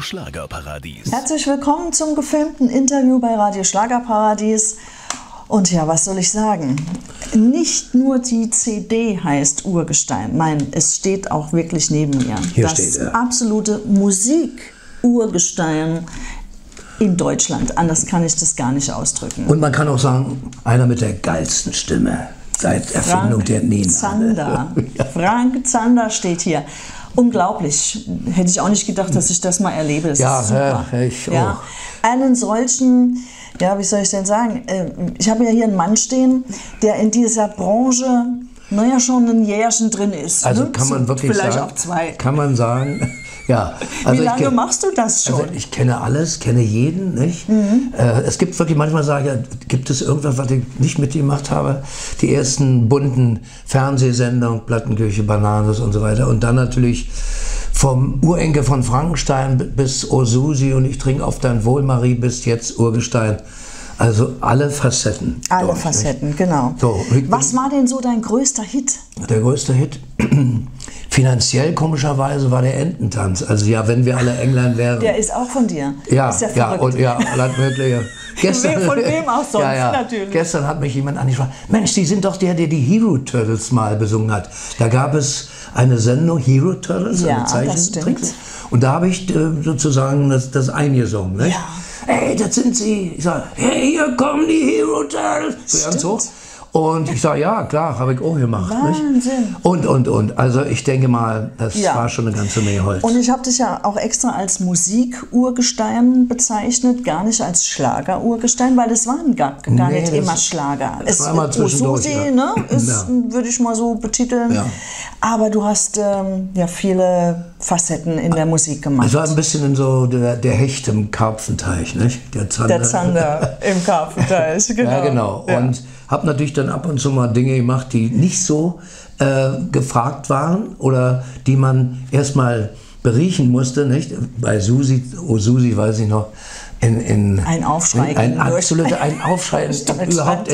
Schlagerparadies. Herzlich willkommen zum gefilmten Interview bei Radio Schlagerparadies. Und ja, was soll ich sagen? Nicht nur die CD heißt Urgestein. Nein, es steht auch wirklich neben mir. Hier das steht er. Absolute Musik-Urgestein in Deutschland. Anders kann ich das gar nicht ausdrücken. Und man kann auch sagen, einer mit der geilsten Stimme seit Erfindung der Nena. Zander. Frank Zander steht hier. Unglaublich. Hätte ich auch nicht gedacht, dass ich das mal erlebe. Das Ja, ist super. ich Ja, auch. einen solchen, ja, wie soll ich denn sagen? Ich habe ja hier einen Mann stehen, der in dieser Branche, naja, schon ein Jährchen drin ist. Also ne? kann man wirklich vielleicht sagen, auch zwei. kann man sagen, ja. Also Wie lange machst du das schon? Also ich kenne alles, kenne jeden, nicht? Es gibt wirklich, manchmal sage ich, ja, gibt es irgendwas, was ich nicht mitgemacht habe? Die ersten bunten Fernsehsendungen, Plattenkirche, Bananas und so weiter. Und dann natürlich vom Urenkel von Frankenstein bis O Susi und ich trinke auf dein Wohl, Marie, bis jetzt Urgestein. Also alle Facetten. Alle durch, Facetten, nicht? genau. So, Was war denn so dein größter Hit? Der größte Hit? Finanziell komischerweise war der Ententanz. Also ja, wenn wir alle England wären. Der ist auch von dir. Ja, ist ja ja, verrückt. und ja, alles Mögliche. Von wem auch sonst, natürlich. Gestern hat mich jemand angesprochen, Mensch, Sie sind doch der die Hero Turtles mal besungen hat. Da gab es eine Sendung, Hero Turtles, Ja, eine das Zeichentrick. stimmt. Und da habe ich sozusagen das eingesungen. Nicht? Ja. Hey, das sind Sie. Ich sage, hey, hier kommen die Hero Turtles. So ganz hoch. Und ich sage, ja, klar, habe ich auch gemacht. Wahnsinn. Nicht? Und. Also ich denke mal, das Ja. war schon eine ganze Menge Holz. Und ich habe dich ja auch extra als Musik-Urgestein bezeichnet, gar nicht als Schlager-Urgestein, weil das waren gar nicht das immer Schlager. das war immer zwischendurch, Susi, ja. ne, ist, Ja. würde ich mal so betiteln. Ja. Aber du hast ja viele Facetten in der Musik gemacht. Es war ein bisschen in so der Hecht im Karpfenteich, nicht? Der Zander. Der Zander im Karpfenteich, genau. Ja, genau. Ja. Und habe natürlich dann ab und zu mal Dinge gemacht, die nicht so gefragt waren oder die man erstmal beriechen musste, nicht? Bei Susi, oh Susi, weiß ich noch, ein Aufschrei. ein Aufschrei überhaupt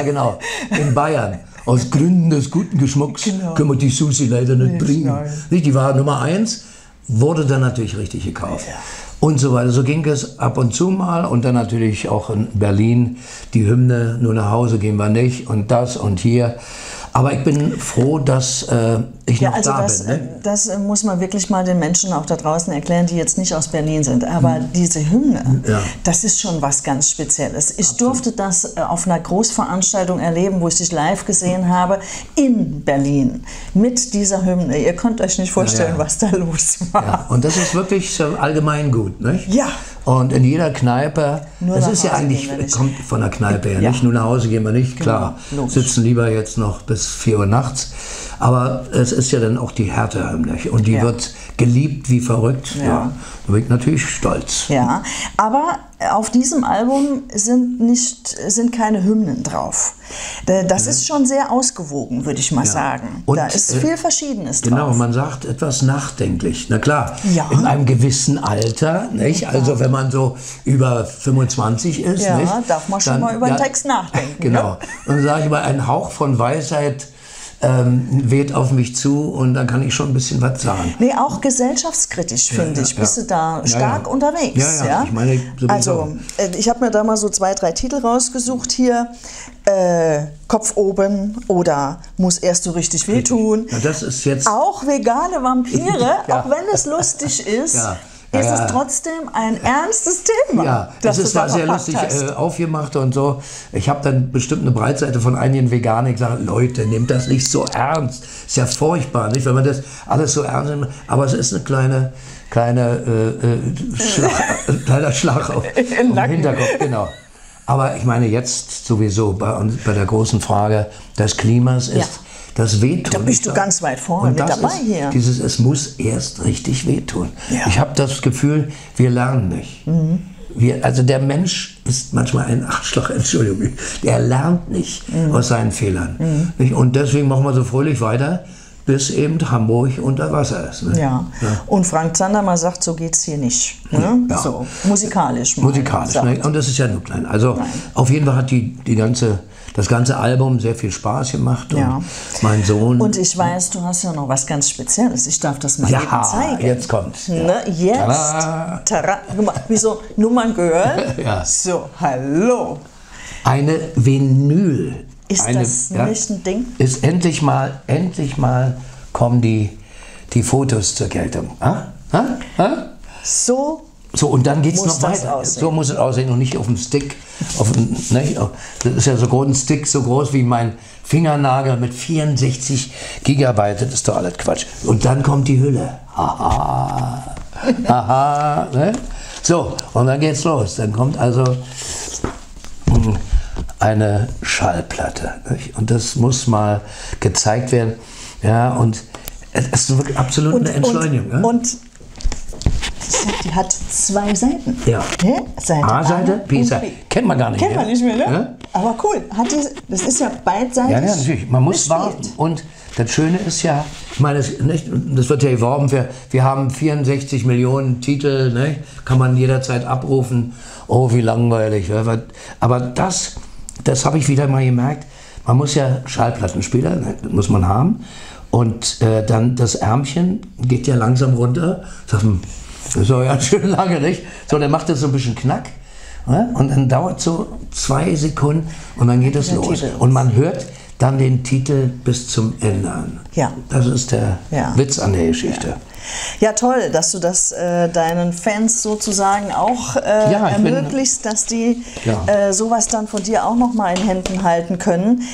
in Bayern. Aus Gründen des guten Geschmacks können wir die Susi leider nicht bringen. Nicht? Die war Nummer 1, wurde dann natürlich richtig gekauft. Ja. Und so weiter. So ging es ab und zu mal und dann natürlich auch in Berlin die Hymne, nur nach Hause gehen wir nicht und das und hier. Aber ich bin froh, dass ich noch da bin. Ne? Das muss man wirklich mal den Menschen auch da draußen erklären, die jetzt nicht aus Berlin sind. Aber diese Hymne, das ist schon was ganz Spezielles. Ich durfte das auf einer Großveranstaltung erleben, wo ich dich live gesehen habe, in Berlin, mit dieser Hymne. Ihr könnt euch nicht vorstellen, was da los war. Ja, und das ist wirklich allgemein gut, nicht? Ja. Und in jeder Kneipe, Nur das nach ist ja Hause eigentlich, gehen wir nicht. kommt von der Kneipe her, Ja. nicht? Nur nach Hause gehen wir nicht, klar. Genau, logisch. Sitzen lieber jetzt noch bis 4 Uhr nachts. Aber es ist ja dann auch die Hertha-Hymne. Und die wird geliebt wie verrückt. Ja. Da bin ich natürlich stolz. Ja, aber auf diesem Album sind keine Hymnen drauf. Das ist schon sehr ausgewogen, würde ich mal sagen. Und, da ist viel Verschiedenes drauf. Genau, man sagt etwas nachdenklich. Na klar, Ja. in einem gewissen Alter, nicht? Also wenn man so über 25 ist, Ja, nicht? darf man schon mal über den Text nachdenken. Genau. Ne? Und dann sage ich mal, ein Hauch von Weisheit weht auf mich zu und dann kann ich schon ein bisschen was sagen. Nee, auch gesellschaftskritisch, finde ich. Bist du da stark unterwegs? Ja, ich meine sowieso. Also, ich habe mir da mal so 2, 3 Titel rausgesucht hier. Kopf oben oder muss erst so richtig wehtun. Ja, das ist jetzt Auch vegane Vampire, Ja. auch wenn es lustig ist. Ja. Ist es trotzdem ein ernstes Thema? Ja, das ist da sehr lustig aufgemacht und so. Ich habe dann bestimmt eine Breitseite von einigen Veganern gesagt, Leute, nehmt das nicht so ernst. Ist ja furchtbar, nicht, wenn man das alles so ernst nimmt. Aber es ist eine kleiner Schlag auf den Hinterkopf, genau. Aber ich meine jetzt sowieso bei der großen Frage des Klimas ist das Wehtun. Da bist du ganz weit vorne mit dabei hier. Es muss erst richtig wehtun. Ja. Ich habe das Gefühl, wir lernen nicht. Also der Mensch ist manchmal ein Arschloch, Entschuldigung. Der lernt nicht aus seinen Fehlern. Und deswegen machen wir so fröhlich weiter, bis eben Hamburg unter Wasser ist. Ne? Ja. Und Frank Zander mal sagt, so geht's hier nicht. Ne? Ja. So, musikalisch. Musikalisch. Ne? Und das ist ja nur klein. Also auf jeden Fall hat die ganze das ganze Album sehr viel Spaß gemacht. Und mein Sohn... Und ich weiß, du hast ja noch was ganz Spezielles. Ich darf das mal eben zeigen. Jetzt kommt's. Ja. Ne? Jetzt. Tada. Guck mal, wieso? Nummern gehört? Ja. So, hallo. Eine Vinyl. Ist das nicht ein Ding? Ist endlich mal kommen die Fotos zur Geltung. So, und dann geht es noch weiter. So muss es aussehen und nicht auf dem Stick. Das ist ja sogar ein Stick so groß wie mein Fingernagel mit 64 Gigabyte. Das ist doch alles Quatsch. Und dann kommt die Hülle. Haha. Haha. Ne? So, und dann geht's los. Dann kommt also eine Schallplatte. Nicht? Und das muss mal gezeigt werden. Ja, und es ist wirklich absolut eine Entschleunigung. Und die hat 2 Seiten. Ja. Seite A-Seite, B-Seite. Kennt man gar nicht. Kennt man nicht mehr, ne? Ja? Aber cool. Das ist ja beidseitig. Ja, natürlich. Man muss warten. Und das Schöne ist ja, ich meine, das wird ja geworben, wir haben 64 Millionen Titel, ne? Kann man jederzeit abrufen. Oh, wie langweilig. Aber das habe ich wieder mal gemerkt. Man muss ja Schallplattenspieler, ne? Das muss man haben. Und dann das Ärmchen geht ja langsam runter. Das ist ja ganz schön lange, nicht? So, dann macht das so ein bisschen Knack. Ne? Und dann dauert so 2 Sekunden und dann geht es los. Und man hört dann den Titel bis zum Ende an. Ja. Das ist der Witz an der Geschichte. Ja, toll, dass du das deinen Fans sozusagen auch ermöglichst, dass die sowas dann von dir auch noch mal in Händen halten können.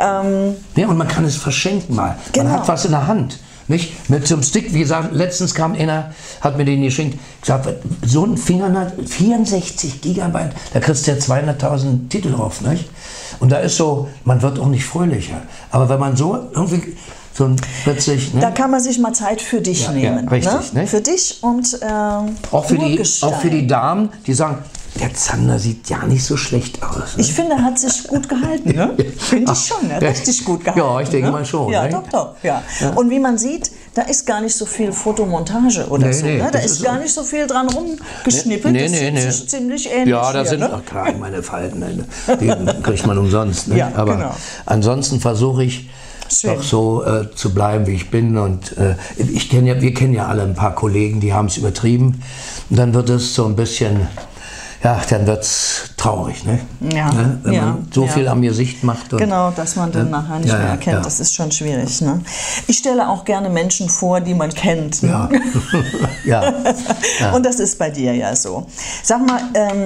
Ja, und man kann es verschenken mal. Genau. Man hat was in der Hand. Nicht? Mit so einem Stick, wie gesagt, letztens kam einer, hat mir den geschenkt, gesagt, so ein Fingernagel, 64 Gigabyte, da kriegst du ja 200.000 Titel drauf. Nicht? Und da ist so, man wird auch nicht fröhlicher. Aber wenn man so irgendwie... So plötzlich, ne? Da kann man sich mal Zeit für dich nehmen. Ja, richtig, ne? Für dich und auch für die Damen, die sagen, der Zander sieht ja nicht so schlecht aus. Ne? Ich finde, er hat sich gut gehalten. Ne? Finde ich schon, ne? Richtig gut gehalten. Ja, ich denke mal schon. Ja, ne? doch. Ja. Und wie man sieht, da ist gar nicht so viel Fotomontage oder so. Ne? Da ist gar nicht so viel dran rumgeschnippelt. Das sieht ziemlich ähnlich. Ja, da sind klar, meine Falten, die kriegt man umsonst. Ne? Ja, aber genau. Ansonsten versuche ich, doch so zu bleiben, wie ich bin. Und wir kennen ja alle ein paar Kollegen, die haben es übertrieben. Und dann wird es so ein bisschen, dann wird es traurig. Ne? Ja, ne? Wenn man so viel am Gesicht macht. Und, genau, dass man dann nachher nicht mehr erkennt. Ja. Das ist schon schwierig. Ne? Ich stelle auch gerne Menschen vor, die man kennt. Ne? Ja. Und das ist bei dir ja so. Sag mal,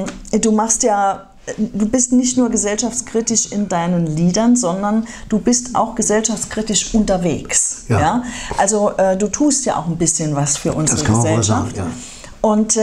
du bist nicht nur gesellschaftskritisch in deinen Liedern, sondern du bist auch gesellschaftskritisch unterwegs. Ja? Also du tust ja auch ein bisschen was für unsere Gesellschaft. Sagen, Und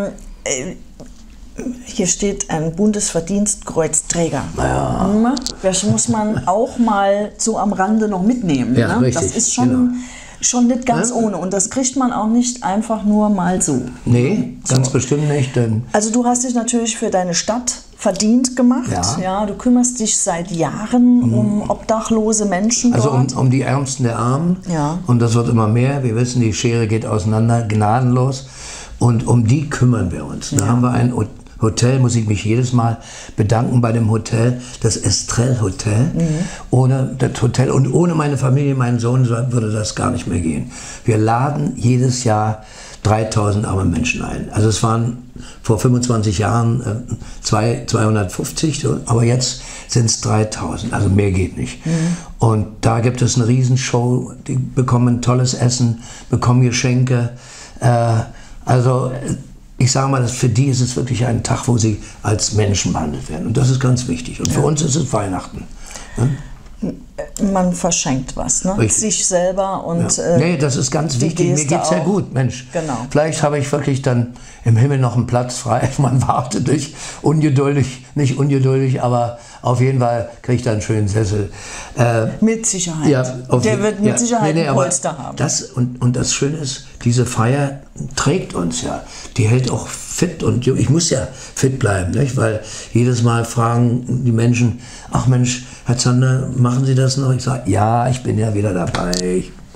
hier steht ein Bundesverdienstkreuzträger. Ja. Das muss man auch mal so am Rande noch mitnehmen. Ja, ne? Richtig, das ist schon nicht ganz ohne. Und das kriegt man auch nicht einfach nur mal so. Nee, ganz bestimmt nicht. Denn also du hast dich natürlich für deine Stadt verdient gemacht. Ja, du kümmerst dich seit Jahren um obdachlose Menschen dort. Also um die Ärmsten der Armen. Ja. Und das wird immer mehr. Wir wissen, die Schere geht auseinander, gnadenlos. Und um die kümmern wir uns. Da haben wir ein Hotel, muss ich mich jedes Mal bedanken bei dem Hotel, das Estrell Hotel. Ohne das Hotel und ohne meine Familie, meinen Sohn, würde das gar nicht mehr gehen. Wir laden jedes Jahr 3000 arme Menschen ein. Also es waren vor 25 Jahren 250, aber jetzt sind es 3000, also mehr geht nicht. Und da gibt es eine Riesenshow, die bekommen tolles Essen, bekommen Geschenke. Also ich sage mal, für die ist es wirklich ein Tag, wo sie als Menschen behandelt werden. Und das ist ganz wichtig. Und für uns ist es Weihnachten. Ne? Man verschenkt was, ne? Sich selber und nee, das ist ganz wichtig. Mir geht es ja gut, Mensch. Genau. Vielleicht habe ich wirklich dann im Himmel noch einen Platz frei. Man wartet nicht ungeduldig, aber auf jeden Fall kriege ich da einen schönen Sessel. Mit Sicherheit. Ja, der wird mit Sicherheit ein Polster haben. Und das Schöne ist, diese Feier trägt uns ja. Die hält auch fit und ich muss ja fit bleiben, nicht? Weil jedes Mal fragen die Menschen, ach Mensch, Herr Zander, machen Sie das noch? Ich sage, ja, ich bin ja wieder dabei.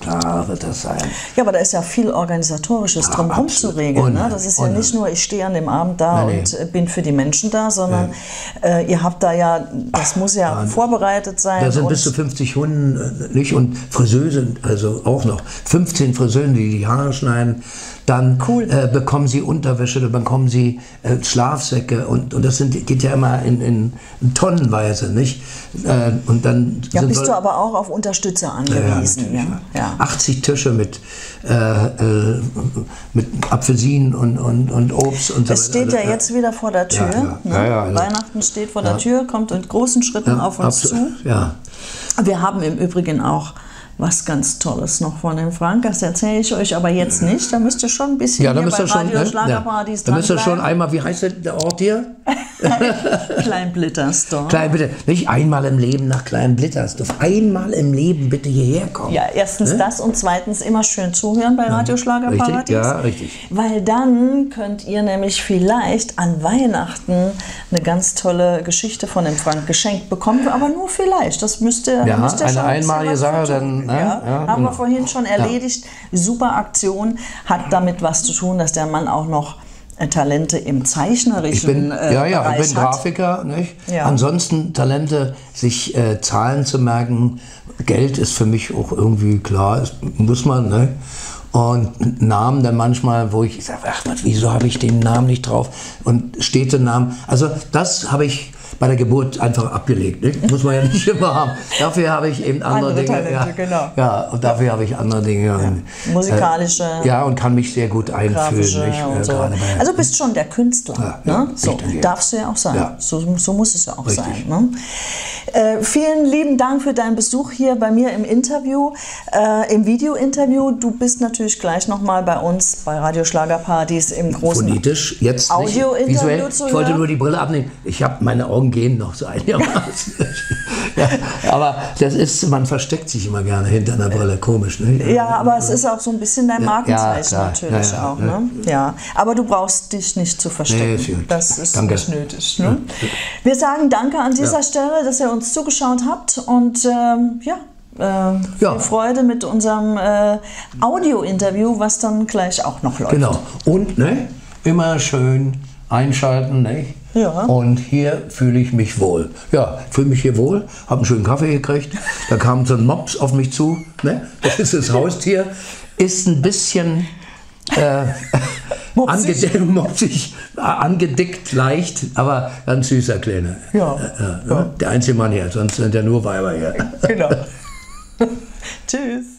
klar wird das sein. Ja, aber da ist ja viel Organisatorisches drumherum zu regeln. Ne? Das ist ja nicht nur, ich stehe an dem Abend da und bin für die Menschen da, sondern ihr habt da ja, das muss ja vorbereitet sein. Da sind bis zu 50 Hunden, nicht? Und Friseuse, also auch noch 15 Friseure, die die Haare schneiden. Dann bekommen sie Unterwäsche, dann bekommen sie Schlafsäcke und das geht ja immer in Tonnenweise, nicht? Und dann bist du aber auch auf Unterstützer angewiesen. Ja. 80 Tische mit Apfelsinen und Obst und so weiter. Es steht ja jetzt wieder vor der Tür. Weihnachten steht vor der Tür, kommt in großen Schritten auf uns zu. Ja. Wir haben im Übrigen auch was ganz Tolles noch von dem Frank, das erzähle ich euch aber jetzt nicht. Da müsst ihr schon ein bisschen hier bei Radio Schlagerparadies da müsst ihr schon einmal, wie heißt der Ort hier? Kleinblittersdorf. Nicht einmal im Leben nach Kleinblittersdorf. Einmal im Leben bitte hierher kommen. Ja, erstens das und zweitens immer schön zuhören bei Radio Schlagerparadies. Richtig, ja, richtig. Weil dann könnt ihr nämlich vielleicht an Weihnachten eine ganz tolle Geschichte von dem Frank geschenkt bekommen, aber nur vielleicht. Das müsst ihr eine schon einmalige Sache, dann haben wir vorhin schon erledigt. Super Aktion, hat damit was zu tun, dass der Mann auch noch Talente im zeichnerischen Bereich hat. Ich bin Grafiker, nicht? Ja. Ansonsten Talente, sich Zahlen zu merken. Geld ist für mich auch irgendwie klar, muss man, ne? Und Namen dann manchmal, wo ich sage, ach, wieso habe ich den Namen nicht drauf? Und Städtenamen. Also das habe ich bei der Geburt einfach abgelegt. Nicht? Muss man ja nicht immer haben. Dafür habe ich eben andere Dinge. Talente, genau. Ja, und dafür habe ich andere Dinge. Ja. Musikalische. Und kann mich sehr gut einfühlen. Nicht? So. Also du bist schon der Künstler. Ne? So, darfst du ja auch sein. Ja. So muss es ja auch sein. Ne? Vielen lieben Dank für deinen Besuch hier bei mir im Interview, im Video-Interview. Du bist natürlich gleich nochmal bei uns bei Radio Schlagerparadies im großen Phonetisch, jetzt Audio-Interview zu hören. Ich wollte nur die Brille abnehmen. Ich habe meine Augen gehen noch so einigermaßen. Aber das ist, man versteckt sich immer gerne hinter einer Brille, komisch. Ne? Ja, aber es ist auch so ein bisschen dein Markenzeichen natürlich auch. Ne? Ja. Aber du brauchst dich nicht zu verstecken. Nee, das ist nicht nötig. Ne? Wir sagen danke an dieser Stelle, dass ihr uns zugeschaut habt und viel Freude mit unserem Audio-Interview, was dann gleich auch noch läuft. Genau. Und immer schön einschalten, nicht? Ja. Und hier fühle ich mich wohl. Ja, fühle mich hier wohl, habe einen schönen Kaffee gekriegt. Da kam so ein Mops auf mich zu. Ne? Das ist das Haustier. Ist ein bisschen angedickt, leicht, aber ganz süßer Kleiner. Ja. Der einzige Mann hier, sonst sind ja nur Weiber hier. Genau. Tschüss.